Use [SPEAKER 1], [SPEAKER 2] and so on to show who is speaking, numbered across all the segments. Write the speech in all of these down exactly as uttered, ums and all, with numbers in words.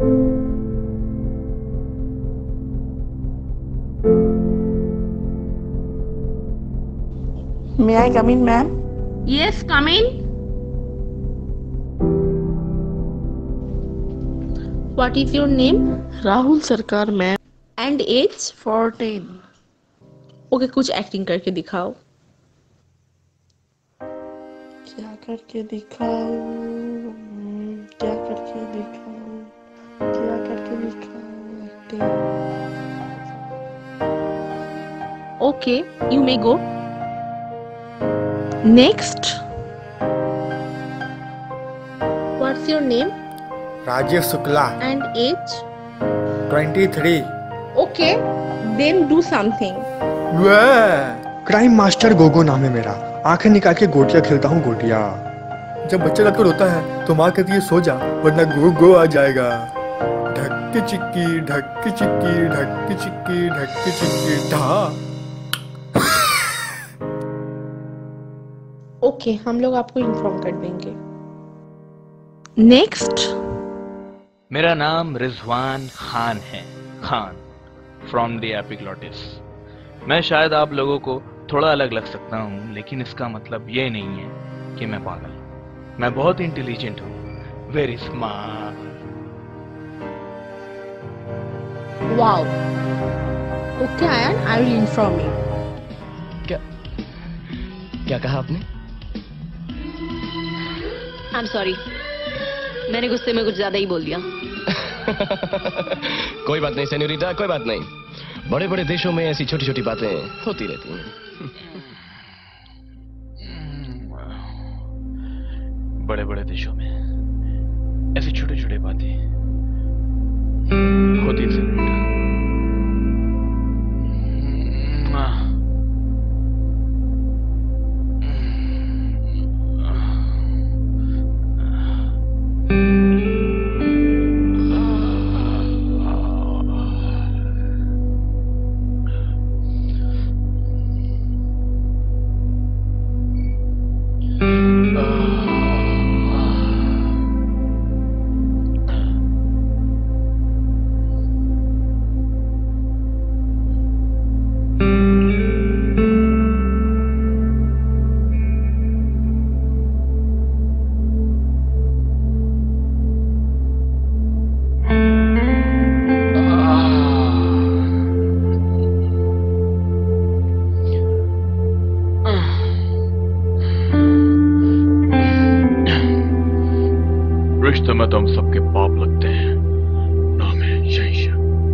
[SPEAKER 1] May I come in, ma'am?
[SPEAKER 2] Yes, come in. What is your name?
[SPEAKER 1] Rahul Sarkar, ma'am.
[SPEAKER 2] And age?
[SPEAKER 1] fourteen.
[SPEAKER 2] Okay, कुछ acting करके दिखाओ।
[SPEAKER 1] क्या करके दिखाऊं? हम्म, क्या करके दिखाऊं? क्या करके दिखाऊं? Acting.
[SPEAKER 2] Okay, you may go. Next. What's your name?
[SPEAKER 3] Rajiv Shukla.
[SPEAKER 2] And age?
[SPEAKER 3] तेईस।
[SPEAKER 2] Okay, then do something.
[SPEAKER 3] Crime master Gogo नाम है मेरा। आंखें निकाल के गोटियां खेलता हूँ गोटियां। जब बच्चा रात को रोता है तो माँ कहती है सो जा वरना गोगो आ जाएगा। ढक्की चिक्की ढक्की चिक्की ढक्की चिक्की ढक्की चिक्की ढा।
[SPEAKER 2] ओके, हम लोग आपको इन्फॉर्म कर देंगे। नेक्स्ट।
[SPEAKER 4] मेरा नाम रिजवान खान है, खान फ्रॉम द एपिग्लॉटिस। मैं शायद आप लोगों को थोड़ा अलग लग सकता हूँ, लेकिन इसका मतलब ये नहीं है कि मैं पागल हूँ। मैं बहुत इंटेलिजेंट हूँ, very smart.
[SPEAKER 2] Wow. Okay Ayaan, I will inform you.
[SPEAKER 5] क्या क्या कहा आपने?
[SPEAKER 6] आई एम सॉरी, मैंने गुस्से में कुछ ज्यादा ही बोल दिया।
[SPEAKER 5] कोई बात नहीं सेन्योरिटा, कोई बात नहीं। बड़े बड़े देशों में ऐसी छोटी छोटी बातें होती रहती हैं।
[SPEAKER 4] बड़े बड़े देशों में ऐसी छोटी छोटी बातें होती हैं। रिश्ते में तो हम सबके पाप लगते हैं। नाम है यही।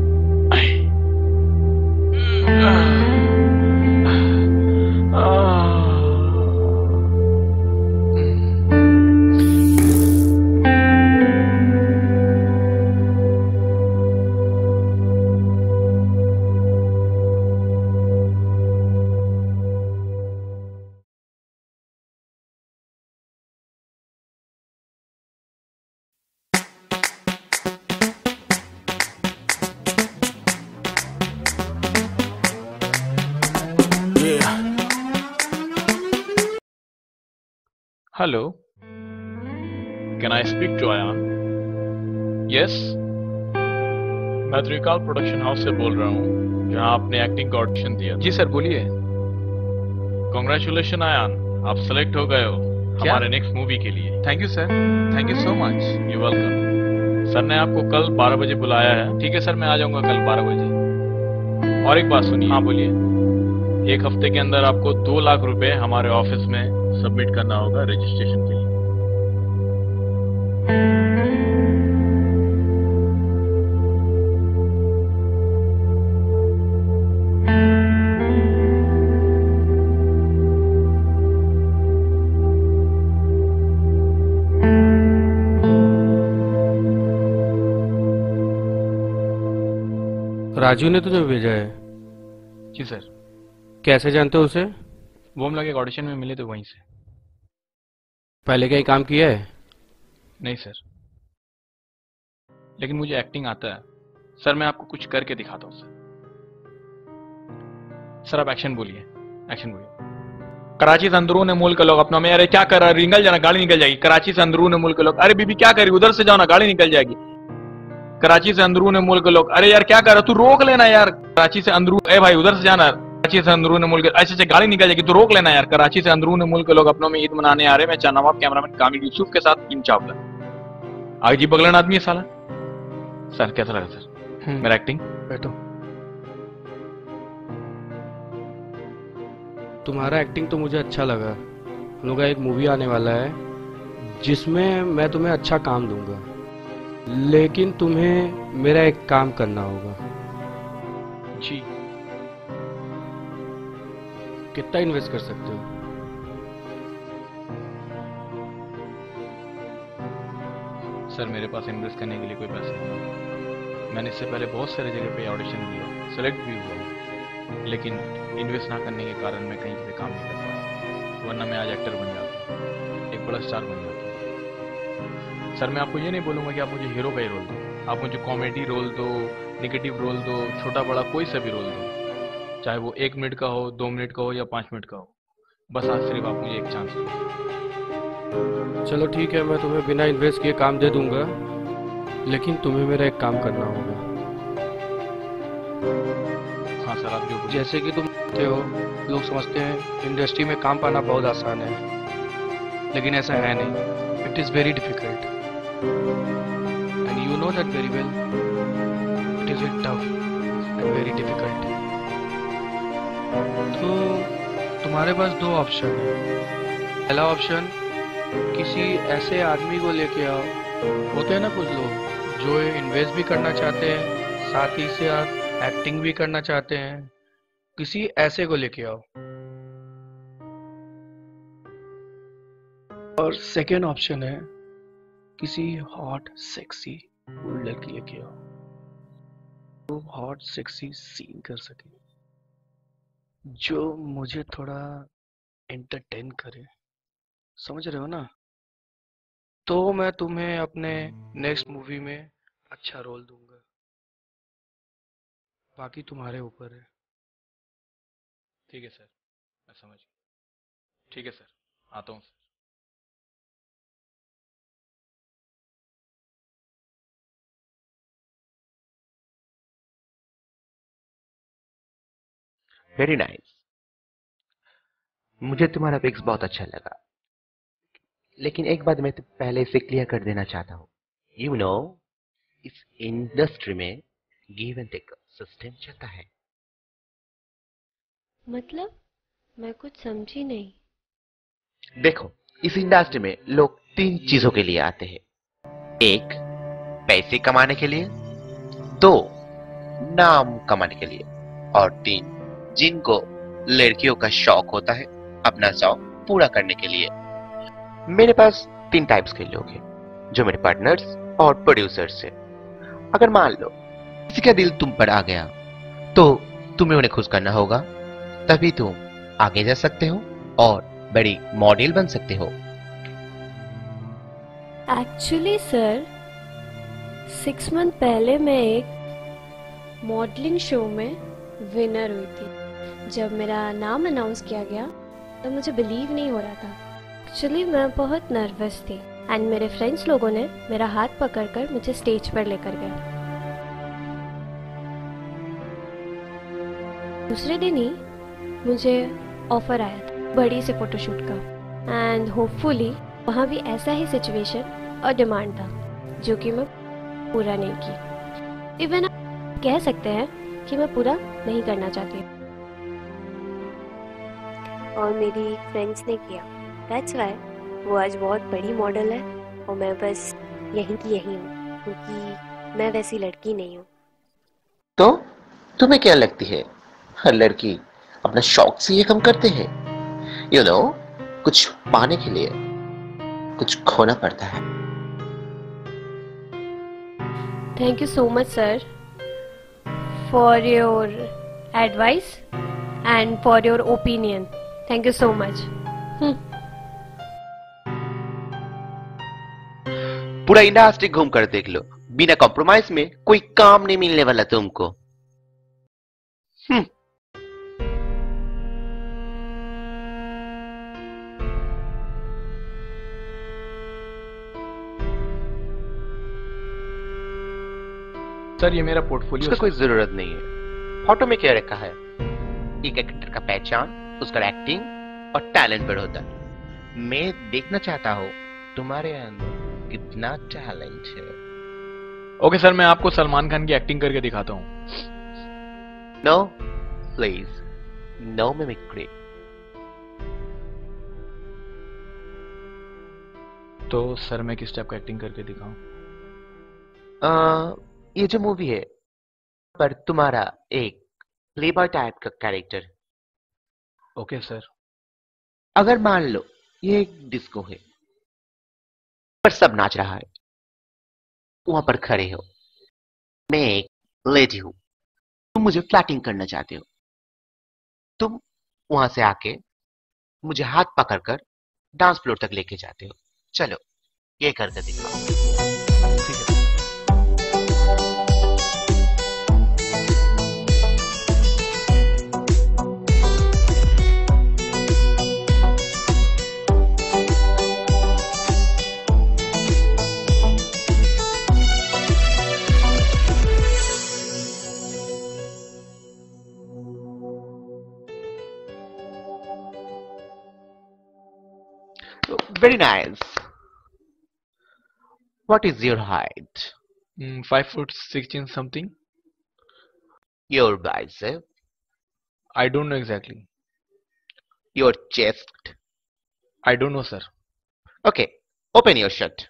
[SPEAKER 4] Hello, can I speak to Ayaan? Yes, मैं त्रिकाल प्रोडक्शन हाउस से बोल रहा हूँ, जहाँ आपने एक्टिंग का ऑडिशन दिया। जी सर, बोलिए। कांग्रेचुलेशन आयान, आप सेलेक्ट हो गए हो हमारे नेक्स्ट मूवी के लिए। Thank you sir, thank you so much. You welcome. Sir ने आपको कल बारह बजे बुलाया है। ठीक है सर, मैं आ जाऊंगा कल बारह बजे। और एक बात सुनिए। हाँ बोलिए। एक हफ्ते के अंदर आपको दो लाख रुपए हमारे ऑफिस में सबमिट करना होगा रजिस्ट्रेशन के लिए।
[SPEAKER 7] राजू ने तुझे भेजा है?
[SPEAKER 4] जी सर।
[SPEAKER 7] कैसे जानते हो उसे?
[SPEAKER 4] वो हम लोग एक ऑडिशन में मिले थे वहीं से।
[SPEAKER 7] पहले कहीं काम किया है?
[SPEAKER 4] नहीं सर, लेकिन मुझे एक्टिंग आता है सर। मैं आपको कुछ करके दिखाता हूँ सर। सर आप एक्शन बोलिए, एक्शन बोलिए। कराची से अंदरून मुल्क के लोग अपना में, अरे क्या कर रहा है, निकल जाना, गाड़ी निकल जाएगी। कराची से अंदरून मुल्क के लोग, अरे बीबी क्या करी, उधर से जाओ ना, गाड़ी निकल जाएगी। कराची से अंदरून मुल्क लोग, अरे यार क्या कर रहा तू, रोक लेना यार। कराची से अंदरून, ए भाई उधर से जाना। कराची से अंदरून मुल्क, ऐसे ऐसे गाड़ी निकल जाएगी, तू रोक लेना यार। कराची से अंदरून मुल्क लोग अपनों में ईद मनाने आ रहे हैं। मैं चाहना कैमरामैन कामिल यूसुफ के साथ किम चावला। आगे बगलन आदमी है साला। सर कैसा लगा सर मेरा एक्टिंग?
[SPEAKER 7] बैठो। तुम्हारा एक्टिंग तो मुझे अच्छा लगा। हम लोग का एक मूवी आने वाला है जिसमें मैं तुम्हें अच्छा काम दूंगा, लेकिन तुम्हें मेरा एक काम करना होगा।
[SPEAKER 4] जी।
[SPEAKER 7] कितना इन्वेस्ट कर सकते हो?
[SPEAKER 4] सर मेरे पास इन्वेस्ट करने के लिए कोई पैसे नहीं। मैंने इससे पहले बहुत सारी जगह पे ऑडिशन दिया, सेलेक्ट भी हुआ, लेकिन इन्वेस्ट ना करने के कारण मैं कहीं पे काम नहीं कर पाया, वरना मैं आज एक्टर बन जाता, एक बड़ा स्टार बन जाता। सर मैं आपको ये नहीं बोलूँगा कि आप मुझे हीरो का ही रोल दो, आप मुझे कॉमेडी रोल दो, निगेटिव रोल दो, छोटा बड़ा कोई सा भी रोल दो, चाहे वो एक मिनट का हो, दो मिनट का हो या पाँच मिनट का हो, बस आज सिर्फ आप मुझे एक चांस दो।
[SPEAKER 7] चलो ठीक है, मैं तुम्हें बिना इन्वेस्ट किए काम दे दूंगा, लेकिन तुम्हें मेरा एक काम करना होगा।
[SPEAKER 4] हाँ सर आप जो
[SPEAKER 7] जैसे कि तुम जानते हो, लोग समझते हैं इंडस्ट्री में काम पाना बहुत आसान है, लेकिन ऐसा है नहीं। It is very difficult and you know that very well. It is very tough and very difficult. तो तुम्हारे पास दो ऑप्शन है। पहला ऑप्शन, किसी ऐसे आदमी को लेके आओ, होते हैं ना कुछ लोग जो इन्वेस्ट भी करना चाहते हैं, साथ ही से आप एक्टिंग भी करना चाहते हैं, किसी ऐसे को लेके आओ। और सेकेंड ऑप्शन है, किसी हॉट सेक्सी लड़की लेके आओ, जो हॉट सेक्सी सीन कर सके, जो मुझे थोड़ा एंटरटेन करे, समझ रहे हो ना? तो मैं तुम्हें अपने नेक्स्ट मूवी में अच्छा रोल दूंगा, बाकी तुम्हारे ऊपर है।
[SPEAKER 4] ठीक है सर, मैं समझ गया। ठीक है सर, आता हूँ सर।
[SPEAKER 8] Very nice. मुझे तुम्हारा पिक्स बहुत अच्छा लगा, लेकिन एक बात मैं तो पहले से क्लियर कर देना चाहता हूँ। यू नो, इस इंडस्ट्री में गिव एंड टेक सिस्टम चलता है।
[SPEAKER 9] मतलब मैं कुछ समझी नहीं।
[SPEAKER 8] देखो, इस इंडस्ट्री में लोग तीन चीजों के लिए आते हैं। एक, पैसे कमाने के लिए, दो, नाम कमाने के लिए, और तीन, जिनको लड़कियों का शौक होता है अपना शौक पूरा करने के लिए। मेरे पास तीन टाइप्स के लोग हैं, जो मेरे पार्टनर्स और प्रोड्यूसर्स हैं। अगर मान लो किसी का दिल तुम पर आ गया, तो तुम्हें उन्हें खुश करना होगा, तभी तुम आगे जा सकते हो और बड़ी मॉडल बन सकते हो।
[SPEAKER 9] एक्चुअली सर, सिक्स मंथ पहले मैं एक मॉडलिंग शो में विनर हुई थी। जब मेरा नाम अनाउंस किया गया तो मुझे बिलीव नहीं हो रहा था। एक्चुअली मैं बहुत नर्वस थी एंड मेरे फ्रेंड्स लोगों ने मेरा हाथ पकड़कर मुझे स्टेज पर लेकर गए। दूसरे दिन ही मुझे ऑफर आया था बड़ी से फोटोशूट का, एंड होपफुली वहाँ भी ऐसा ही सिचुएशन और डिमांड था जो कि मैं पूरा नहीं की। इवन आप कह सकते हैं कि मैं पूरा नहीं करना चाहती, और मेरी फ्रेंड्स ने किया। दैट्स व्हाई वो आज बहुत बड़ी मॉडल है और मैं बस यहीं की यहीं हूँ, क्योंकि मैं वैसी लड़की नहीं हूँ।
[SPEAKER 8] तो तुम्हें क्या लगती है, हर लड़की अपना शौक से ये कम करते हैं? यू नो, कुछ पाने के लिए कुछ खोना पड़ता है।
[SPEAKER 9] Thank you so much sir for your advice and for your opinion. Thank you so much.
[SPEAKER 8] पूरा इंडस्ट्री घूम कर देख लो, बिना कॉम्प्रोमाइज में कोई काम नहीं मिलने वाला तुमको। हम्म।
[SPEAKER 7] सर ये मेरा पोर्टफोलियो।
[SPEAKER 8] उसका कोई जरूरत नहीं है। फोटो में क्या रखा है? एक एक्टर का पहचान, उसका एक्टिंग और टैलेंट पर होता है। मैं देखना चाहता हूँ तुम्हारे अंदर कितना टैलेंट है।
[SPEAKER 4] ओके सर, मैं आपको सलमान खान की एक्टिंग करके दिखाता हूँ।
[SPEAKER 8] No please, no mimicry.
[SPEAKER 4] तो सर मैं किस टाइप का एक्टिंग करके दिखाऊं?
[SPEAKER 8] आ, ये जो मूवी है पर तुम्हारा एक प्ले बॉय टाइप का कैरेक्टर।
[SPEAKER 4] Okay sir.
[SPEAKER 8] अगर मान लो ये एक डिस्को है पर सब नाच रहा है, वहां पर खड़े हो, मैं एक लेडी हूं, तुम मुझे फ्लैटिंग करना चाहते हो, तुम वहां से आके मुझे हाथ पकड़कर डांस फ्लोर तक लेके जाते हो। चलो ये करके दिखाओ।
[SPEAKER 4] ठीक है।
[SPEAKER 8] Very nice. What is your height?
[SPEAKER 4] Mm, five foot sixteen something.
[SPEAKER 8] Your bicep?
[SPEAKER 4] I don't know exactly.
[SPEAKER 8] Your chest?
[SPEAKER 4] I don't know, sir.
[SPEAKER 8] Okay, open your shirt.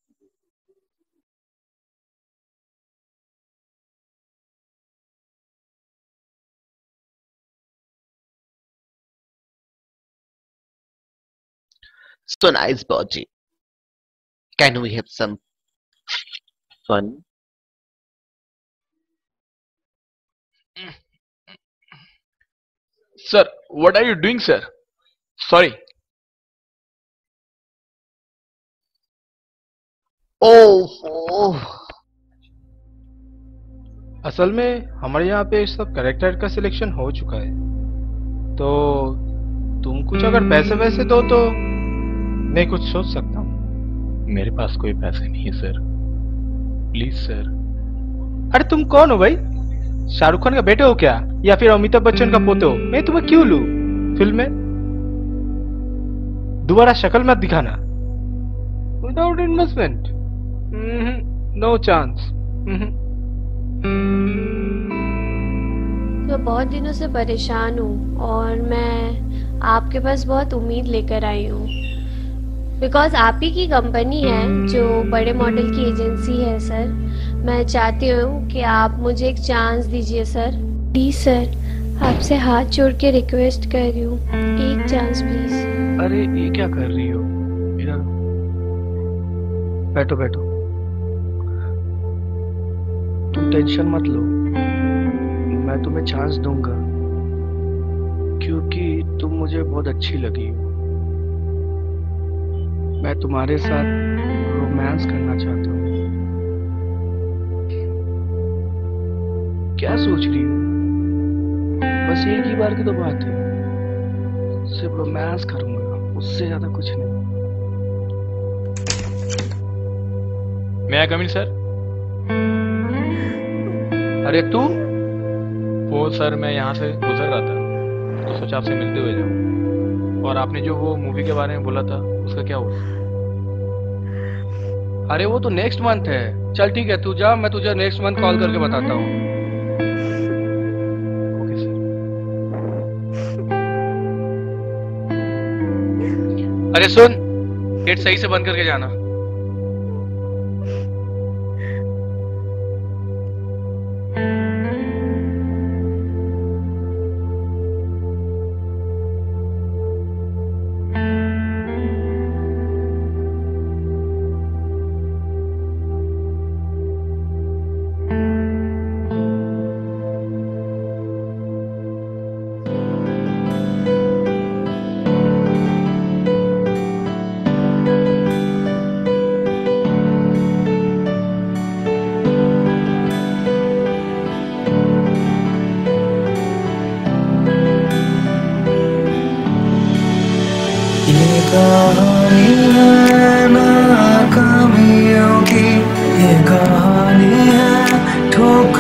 [SPEAKER 8] So nice body. Can we have some fun?
[SPEAKER 4] Sir, what are you doing, sir? Sorry.
[SPEAKER 8] Oh, oh.
[SPEAKER 7] असल में हमारे यहाँ पे सब character का selection हो चुका है, तो तुम कुछ अगर पैसे वैसे दो तो मैं कुछ सोच सकता हूँ।
[SPEAKER 4] मेरे पास कोई पैसे नहीं है सर, प्लीज सर।
[SPEAKER 7] अरे तुम कौन हो भाई? शाहरुख खान का बेटे हो क्या, या फिर अमिताभ बच्चन का पोते हो? मैं तुम्हें क्यों लूं फिल्म में? दोबारा शक्ल मत दिखाना। Without investment no chance.
[SPEAKER 9] मैं बहुत दिनों से परेशान हूँ और मैं आपके पास बहुत उम्मीद लेकर आई हूँ, बिकॉज आप ही की कंपनी है जो बड़े मॉडल की एजेंसी है सर। मैं चाहती हूँ कि आप मुझे एक चांस दीजिए सर, प्लीज सर, आपसे हाथ जोड़ के रिक्वेस्ट कर रही हूँ, एक चांस प्लीज।
[SPEAKER 7] अरे ये क्या कर रही हो? इधर बैठो बैठो, तुम टेंशन मत लो, मैं तुम्हें चांस दूंगा क्योंकि तुम मुझे बहुत अच्छी लगी हो। मैं तुम्हारे साथ रोमांस करना चाहता हूँ। क्या सोच रही हो? बस एक ही बार की तो बात है, सिर्फ रोमांस करूंगा, उससे ज्यादा कुछ नहीं।
[SPEAKER 4] मैं आई कम इन सर?
[SPEAKER 7] अरे तू?
[SPEAKER 4] वो सर मैं यहाँ से गुजर रहा था तो सोचा आपसे मिलते हुए जाऊँ। और आपने जो वो मूवी के बारे में बोला था उसका क्या हुआ?
[SPEAKER 7] अरे वो तो नेक्स्ट मंथ है। चल ठीक है, तू जा, मैं तुझे नेक्स्ट मंथ कॉल करके बताता हूँ।
[SPEAKER 4] Okay sir.
[SPEAKER 7] अरे सुन, गेट सही से बंद करके जाना।
[SPEAKER 10] कहानी है नाकामियों की, ये कहानी है ठोकर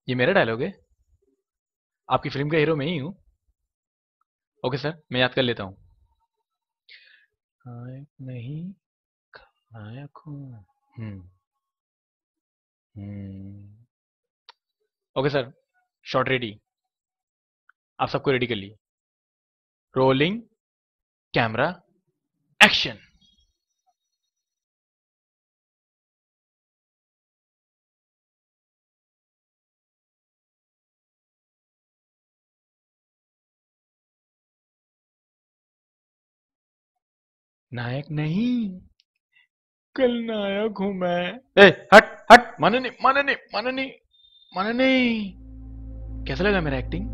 [SPEAKER 4] ये मेरा डायलॉग है? आपकी फिल्म का हीरो मैं ही हूँ। ओके सर, मैं याद कर लेता हूँ। नायक नहीं, नायक हूँ। Hmm hmm okay sir, shot ready. आप सबको रेडी कर लिए? Rolling camera action. नायक नहीं, कल नायक हूं मैं। ए हट हट, माने नहीं माने नहीं माने नहीं माने नहीं। कैसा लगा मेरा एक्टिंग?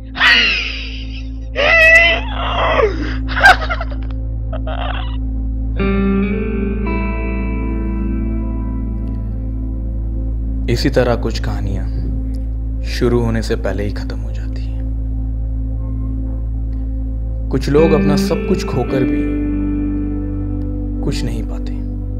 [SPEAKER 11] इसी तरह कुछ कहानियां शुरू होने से पहले ही खत्म हो जाती हैं। कुछ लोग अपना सब कुछ खोकर भी कुछ नहीं पाते।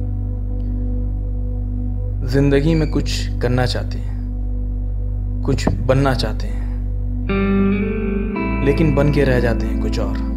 [SPEAKER 11] जिंदगी में कुछ करना चाहते हैं, कुछ बनना चाहते हैं, लेकिन बन के रह जाते हैं कुछ और।